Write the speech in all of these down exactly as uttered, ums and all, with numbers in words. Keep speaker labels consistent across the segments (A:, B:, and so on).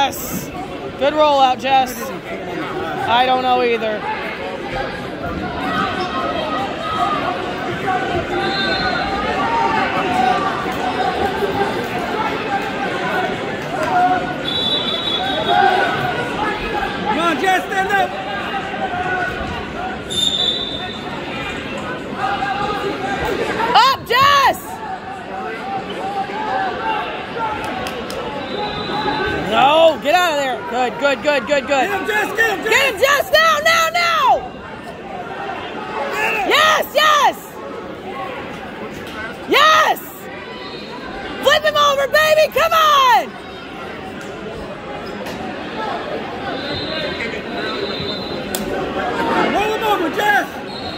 A: Yes. Good rollout, Jess. I don't know either.
B: Come on, Jess, stand up.
A: Up, Jess! No, get out of there. Good, good, good, good, good.
B: Get him, Jess, get him, Jess.
A: Get him, Jess, now, now, now! Yes, yes! Yes! Flip him over, baby, come on!
B: Roll him over, Jess.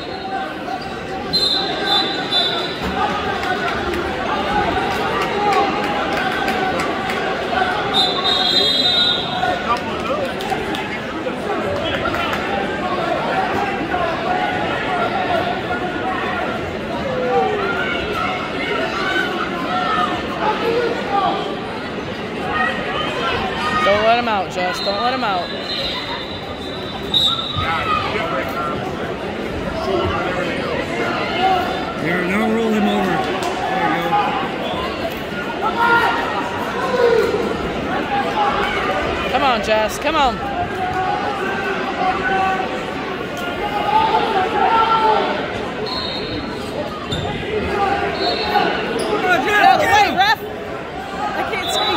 A: Don't let him out, Jess. Don't let him out.
B: Here, now roll him over. There you go.
A: Come on, Jess. Come on.
B: Come on, Jess,
A: Get out of the
B: get
A: way,
B: him.
A: ref. I can't see.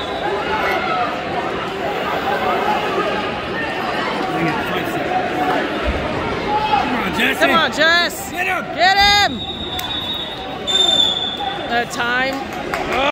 B: Come on, Jess.
A: Come on, Jess.
B: Get him.
A: Get him. That time.